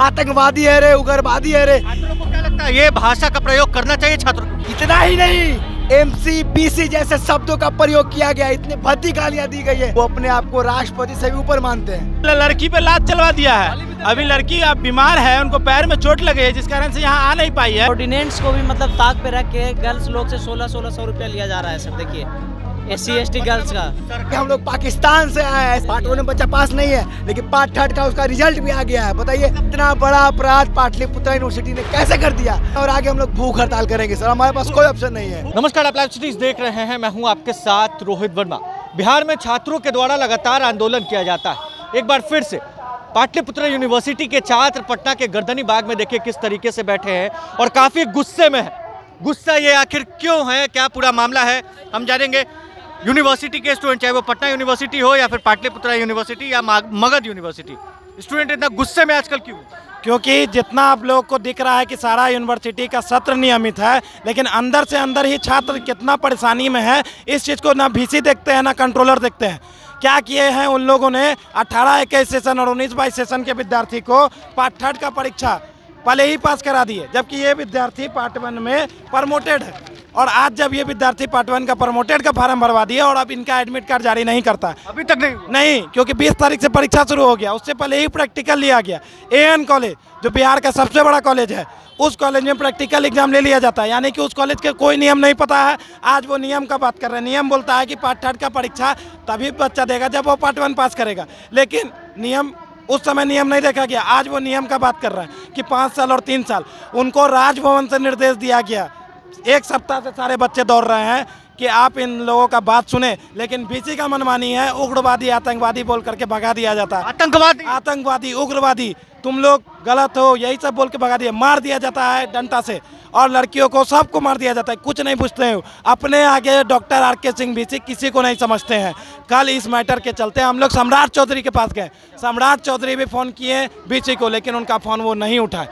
आतंकवादी है रे, उग्रवादी है रे। छात्रों को क्या लगता है ये भाषा का प्रयोग करना चाहिए छात्रों को? इतना ही नहीं, MC, BC जैसे शब्दों का प्रयोग किया गया, इतनी भद्दी गालियां दी गई है। वो अपने आप को राष्ट्रपति से भी ऊपर मानते हैं। लड़की पे लात चलवा दिया है। अभी लड़की अब बीमार है, उनको पैर में चोट लगी है, जिस कारण से यहाँ आ नहीं पाई है। ऑर्डिनेंस को भी मतलब ताक पे रख के गर्ल्स लोग से 1600 रुपया लिया जा रहा है सर। देखिए SC ST गर्ल्स का। हम लोग पाकिस्तान से आए हैं, पार्ट 1 में बच्चा पास नहीं है, लेकिन पार्ट 3 का उसका रिजल्ट भी आ गया है। बताइए इतना बड़ा अपराध पाटलिपुत्र यूनिवर्सिटी ने कैसे कर दिया। और आगे हम लोग भूख हड़ताल करेंगे सर, हमारे पास कोई ऑप्शन नहीं है। नमस्कार, आप लाइव सिटीज देख रहे हैं। मैं हूं आपके साथ रोहित वर्मा। बिहार में छात्रों के द्वारा लगातार आंदोलन किया जाता है। एक बार फिर से पाटलिपुत्र यूनिवर्सिटी के छात्र पटना के गर्दनी बाग में देखिए किस तरीके से बैठे हैं और काफी गुस्से में है। गुस्सा ये आखिर क्यों है, क्या पूरा मामला है, हम जानेंगे। यूनिवर्सिटी के स्टूडेंट, चाहे वो पटना यूनिवर्सिटी हो या फिर पाटलिपुत्र यूनिवर्सिटी या मगध यूनिवर्सिटी, स्टूडेंट इतना गुस्से में आजकल क्यों? क्योंकि जितना आप लोग को दिख रहा है कि सारा यूनिवर्सिटी का सत्र नियमित है, लेकिन अंदर से अंदर ही छात्र कितना परेशानी में है, इस चीज़ को ना VC देखते हैं ना कंट्रोलर देखते हैं। क्या किए हैं उन लोगों ने 18-21 सेशन और 19-22 सेशन के विद्यार्थी को पार्ट 3 का परीक्षा पहले ही पास करा दिए, जबकि ये विद्यार्थी पार्ट 1 में प्रमोटेड है। और आज जब ये विद्यार्थी पार्ट 1 का प्रमोटेड का फॉर्म भरवा दिए और अब इनका एडमिट कार्ड जारी नहीं करता, अभी तक नहीं, क्योंकि 20 तारीख से परीक्षा शुरू हो गया, उससे पहले ही प्रैक्टिकल लिया गया। AN कॉलेज जो बिहार का सबसे बड़ा कॉलेज है, उस कॉलेज में प्रैक्टिकल एग्जाम ले लिया जाता है, यानी कि उस कॉलेज के कोई नियम नहीं पता है। आज वो नियम का बात कर रहे हैं। नियम बोलता है कि पार्ट 3 का परीक्षा तभी बच्चा देगा जब वो पार्ट 1 पास करेगा, लेकिन नियम उस समय नियम नहीं देखा गया। आज वो नियम का बात कर रहे हैं कि 5 साल और 3 साल। उनको राजभवन से निर्देश दिया गया। एक सप्ताह से सारे बच्चे दौड़ रहे हैं कि आप इन लोगों का बात सुने, लेकिन VC का मनमानी है। उग्रवादी आतंकवादी बोल करके भगा दिया जाता है। आतंकवादी उग्रवादी, तुम लोग गलत हो, यही सब बोल के भगा दिया। मार दिया जाता है डंडा से, और लड़कियों को सबको मार दिया जाता है। कुछ नहीं पूछते हैं। अपने आगे डॉक्टर RK सिंह VC किसी को नहीं समझते हैं। कल इस मैटर के चलते हम लोग सम्राट चौधरी के पास गए। सम्राट चौधरी भी फ़ोन किए VC को, लेकिन उनका फ़ोन वो नहीं उठाए।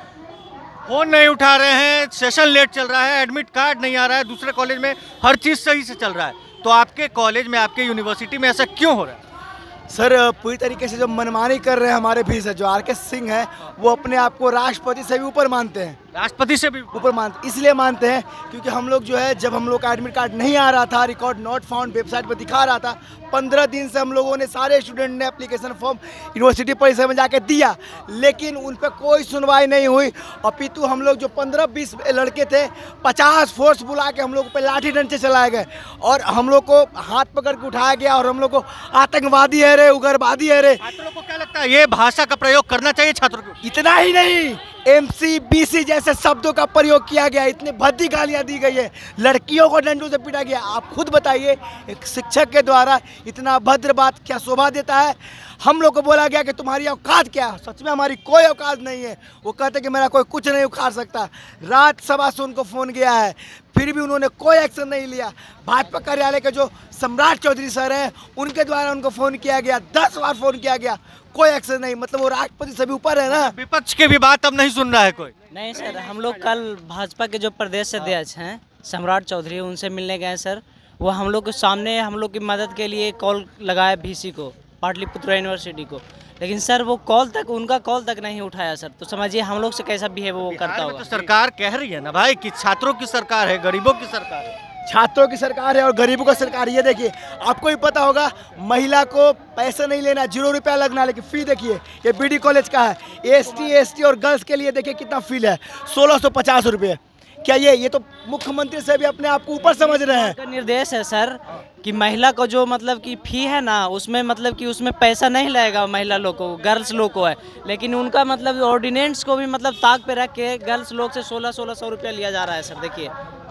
फोन नहीं उठा रहे हैं, सेशन लेट चल रहा है, एडमिट कार्ड नहीं आ रहा है, दूसरे कॉलेज में हर चीज़ सही से चल रहा है। तो आपके कॉलेज में, आपके यूनिवर्सिटी में ऐसा क्यों हो रहा है? सर पूरी तरीके से जो मनमानी कर रहे हैं हमारे VC, जो RK सिंह है, वो अपने आप को राष्ट्रपति से भी ऊपर मानते हैं। राष्ट्रपति से भी ऊपर मानते इसलिए मानते हैं क्योंकि हम लोग जो है, जब हम लोग का एडमिट कार्ड नहीं आ रहा था, रिकॉर्ड नॉट फाउंड वेबसाइट पर दिखा रहा था, 15 दिन से हम लोगों ने, सारे स्टूडेंट ने एप्लीकेशन फॉर्म यूनिवर्सिटी परिसर में जाके दिया, लेकिन उन पर कोई सुनवाई नहीं हुई। और पितु हम लोग जो 15-20 लड़के थे, 50 फोर्स बुला के हम लोग पे लाठी डंडे चलाए गए और हम लोग को हाथ पकड़ के उठाया गया और हम लोग को आतंकवादी है रे, उग्रवादी है रे। छात्रों को क्या लगता है ये भाषा का प्रयोग करना चाहिए छात्रों को? इतना ही नहीं, MC, BC जैसे शब्दों का प्रयोग किया गया, इतनी भद्दी गालियां दी गई है, लड़कियों को डंडों से पीटा गया। आप खुद बताइए, एक शिक्षक के द्वारा इतना भद्र बात क्या शोभा देता है? हम लोग को बोला गया कि तुम्हारी औकात क्या है। सच में हमारी कोई औकात नहीं है। वो कहते कि मेरा कोई कुछ नहीं उखाड़ सकता। रात सवा से उनको फ़ोन गया है, फिर भी उन्होंने कोई एक्शन नहीं लिया। भाजपा कार्यालय के जो सम्राट चौधरी सर हैं, उनके द्वारा उनको फ़ोन किया गया, 10 बार फ़ोन किया गया, कोई एक्शन नहीं। मतलब वो राष्ट्रपति से भी ऊपर है ना। विपक्ष की भी बात अब नहीं सुन रहा है कोई? नहीं सर, हम लोग कल भाजपा के जो प्रदेश अध्यक्ष हैं सम्राट चौधरी, उनसे मिलने गए सर। वो हम लोग के सामने हम लोग की मदद के लिए कॉल लगाया VC को, पाटलिपुत्र यूनिवर्सिटी को, लेकिन सर वो उनका कॉल तक नहीं उठाया सर। तो समझिए हम लोग से कैसा बिहेव वो करता होगा। तो सरकार कह रही है ना भाई कि छात्रों की सरकार है, गरीबों की सरकार है। छात्रों की सरकार है और गरीबों का सरकार। ये देखिए, आपको भी पता होगा, महिला को पैसे नहीं लेना, 0 रुपया लगना, लेकिन फी देखिए, ये BD कॉलेज का है। ST ST और गर्ल्स के लिए देखिए कितना फी है, 1650 रुपये। क्या ये तो मुख्यमंत्री से भी अपने आप को ऊपर समझ रहे हैं? निर्देश है सर कि महिला को जो मतलब कि फी है ना, उसमें मतलब कि उसमें पैसा नहीं लगेगा महिला लोग को, गर्ल्स लोग को है, लेकिन उनका मतलब ऑर्डिनेंस को भी मतलब ताक पे रख के गर्ल्स लोग से 1600 रुपया लिया जा रहा है सर। देखिए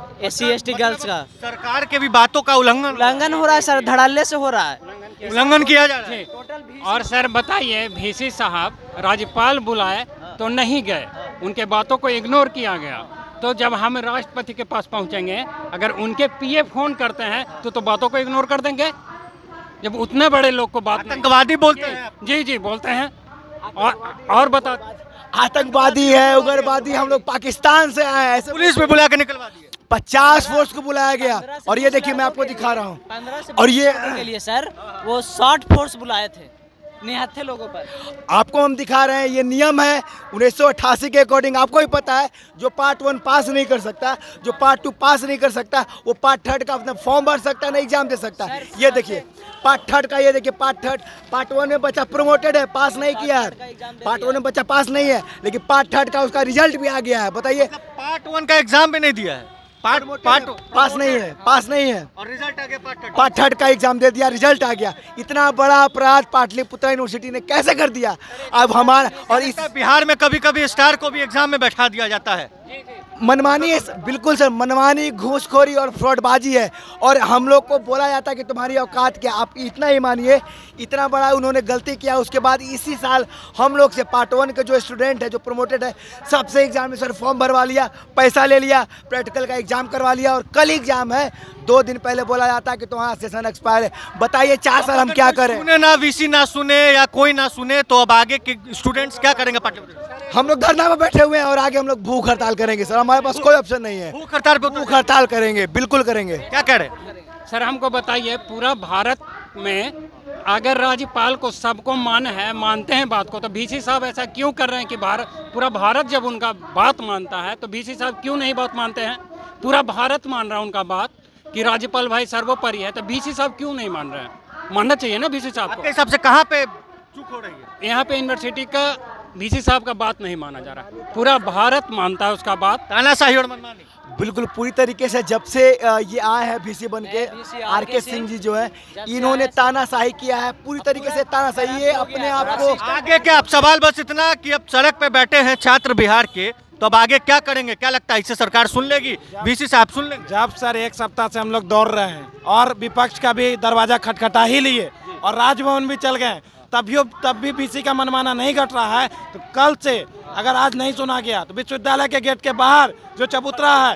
SC ST गर्ल्स का सरकार के भी बातों का उल्लंघन हो रहा है सर, धड़ल्ले से हो रहा है, उल्लंघन किया जा रहा है। और सर बताइए, VC साहब राज्यपाल बुलाए तो नहीं गए, उनके बातों को इग्नोर किया गया। तो जब हम राष्ट्रपति के पास पहुंचेंगे, अगर उनके PA फोन करते हैं तो बातों को इग्नोर कर देंगे? जब उतने बड़े लोग को बात आतंकवादी बोलते हैं। जी बोलते हैं। और बता, आतंकवादी है, उग्रवादी। हम लोग पाकिस्तान से आए हैं, पुलिस में बुला के निकलवा दिए। 50 फोर्स को बुलाया गया। और ये देखिए, मैं आपको दिखा रहा हूँ। और ये के लिए सर वो 60 फोर्स बुलाए थे, निहत्थे लोगों पर। आपको हम दिखा रहे हैं, ये नियम है 1988 के अकॉर्डिंग। आपको भी पता है जो पार्ट 1 पास नहीं कर सकता, जो पार्ट 2 पास नहीं कर सकता, वो पार्ट 3 का अपना फॉर्म भर सकता है, ना एग्जाम दे सकता है। ये देखिए पार्ट 3 का, ये देखिए पार्ट 3। पार्ट 1 में बच्चा प्रमोटेड है, पास नहीं किया है। पार्ट 1 में बच्चा पास नहीं है, लेकिन पार्ट 3 का उसका रिजल्ट भी आ गया है। बताइए, पार्ट 1 का एग्जाम भी नहीं दिया है, पार्ट पास नहीं है, पास नहीं है, और रिजल्ट आ गया पार्ट 3 का एग्जाम दे दिया, रिजल्ट आ गया। इतना बड़ा अपराध पाटलिपुत्र यूनिवर्सिटी ने कैसे कर दिया? अब हमारा और इस बिहार में कभी कभी स्टार को भी एग्जाम में बैठा दिया जाता है। मनमानी, बिल्कुल सर, मनमानी, घूसखोरी और फ्रॉडबाजी है। और हम लोग को बोला जाता है कि तुम्हारी औकात क्या। आप इतना ही मानिए, इतना बड़ा उन्होंने गलती किया। उसके बाद इसी साल हम लोग से पार्ट 1 के जो स्टूडेंट है, जो प्रमोटेड है, सबसे एग्जाम में सर फॉर्म भरवा लिया, पैसा ले लिया, प्रैक्टिकल का एग्जाम करवा लिया। और कल एग्जाम है, 2 दिन पहले बोला जाता है कि तुम्हारा सेशन एक्सपायर है। बताइए 4 साल हम क्या करें? सुने ना, वीसी ना सुने या कोई ना सुने, तो अब आगे के स्टूडेंट्स क्या करेंगे? पाटलिपुत्र हम लोग धरना में बैठे हुए हैं और आगे हम लोग भूख हड़ताल करेंगे सर। हमारे पास कोई ऑप्शन नहीं है। भूख हड़ताल पे भूख हड़ताल करेंगे, बिल्कुल करेंगे। क्या कह रहे हैं? सर हमको बताइए, पूरा भारत में अगर राज्यपाल को सबको मानते हैं बात को, तो VC साहब ऐसा क्यों कर रहे हैं कि पूरा भारत जब उनका बात मानता है तो VC साहब क्यों नहीं बात मानते हैं? पूरा भारत मान रहा है उनका बात कि राज्यपाल भाई सर्वोपरि है, तो VC साहब क्यों नहीं मान रहे हैं? मानना चाहिए ना VC साहब को। आपके हिसाब से कहाँ पे चूक हो रही है? यहाँ पे यूनिवर्सिटी का VC साहब का बात नहीं माना जा रहा है, पूरा भारत मानता है उसका बात। तानाशाही और मनमानी बिल्कुल पूरी तरीके से जब से ये आए हैं VC बन के, RK सिंह जी जो है, इन्होंने तानाशाही किया है, पूरी तरीके से तानाशाही। ये अपने आप को आगे क्या? अब सवाल बस इतना कि अब सड़क पे बैठे हैं छात्र बिहार के, तो अब आगे क्या करेंगे? क्या लगता है, इससे सरकार सुन लेगी? VC साहब सुन लेंगे? जब सर 1 सप्ताह से हम लोग दौड़ रहे हैं और विपक्ष का भी दरवाजा खटखटा ही लिए और राजभवन भी चल गए, तब भी VC का मनमाना नहीं घट रहा है। तो कल से अगर आज नहीं सुना गया तो विश्वविद्यालय के गेट के बाहर जो चबूतरा है,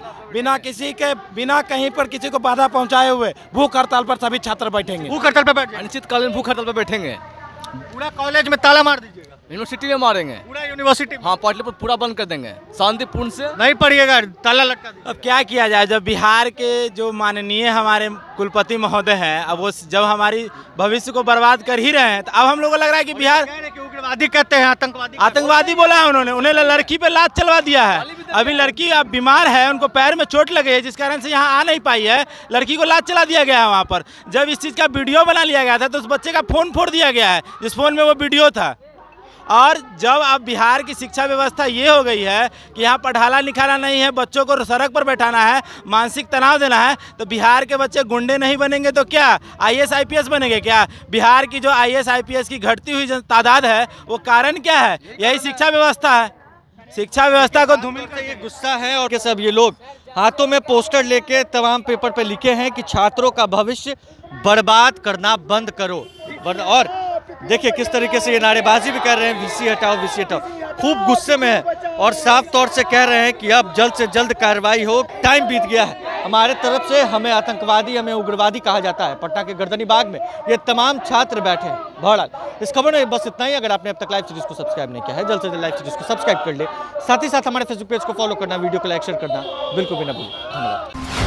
बिना कहीं पर किसी को बाधा पहुंचाए हुए भूख हड़ताल पर सभी छात्र बैठेंगे। भूख हड़ताल पे बैठ, अनिश्चितकालीन भूख हड़ताल पर बैठेंगे। पूरा कॉलेज में ताला मार दीजिएगा? यूनिवर्सिटी में मारेंगे, पूरा यूनिवर्सिटी? हाँ, पाटलिपुत्र पूरा बंद कर देंगे, शांतिपूर्ण से नहीं पढ़िएगा, ताला लटका दीजिए। अब क्या किया जाए, जब बिहार के जो माननीय हमारे कुलपति महोदय हैं, अब वो जब हमारी भविष्य को बर्बाद कर ही रहे हैं, तो अब हम लोगों को लग रहा है कि बिहार उग्रवादी कहते हैं, आतंकवादी बोला है उन्होंने। उन्हें लड़की पे लात चलवा दिया है। अभी लड़की अब बीमार है, उनको पैर में चोट लगी है, जिस कारण से यहाँ आ नहीं पाई है। लड़की को लात चला दिया गया है वहाँ पर। जब इस चीज़ का वीडियो बना लिया गया था तो उस बच्चे का फ़ोन फोड़ दिया गया है, जिस फ़ोन में वो वीडियो था। और जब अब बिहार की शिक्षा व्यवस्था ये हो गई है कि यहाँ पढ़ाना लिखाना नहीं है, बच्चों को सड़क पर बैठाना है, मानसिक तनाव देना है, तो बिहार के बच्चे गुंडे नहीं बनेंगे तो क्या IAS IPS बनेंगे क्या? बिहार की जो IAS IPS की घटती हुई तादाद है, वो कारण क्या है? यही शिक्षा व्यवस्था है। शिक्षा व्यवस्था को धूमिल का ये गुस्सा है। और सब ये लोग हाथों में पोस्टर लेके तमाम पेपर पे लिखे हैं कि छात्रों का भविष्य बर्बाद करना बंद करो। और देखिए किस तरीके से ये नारेबाजी भी कर रहे हैं, VC हटाओ, VC हटाओ। खूब गुस्से में है और साफ तौर से कह रहे हैं कि अब जल्द से जल्द कार्रवाई हो। टाइम बीत गया है। हमारे तरफ से हमें आतंकवादी, हमें उग्रवादी कहा जाता है। पटना के गर्दनी बाग में ये तमाम छात्र बैठे हैं बहरहाल। इस खबर में बस इतना ही। अगर आपने अब तक लाइव सीरीज को सब्सक्राइब नहीं किया है, जल्द से जल्द लाइव सीरीज को सब्सक्राइब कर ले। साथ ही साथ हमारे फेसबुक पेज को फॉलो करना, वीडियो को लाइक शेयर करना बिल्कुल भी ना भूलें। धन्यवाद।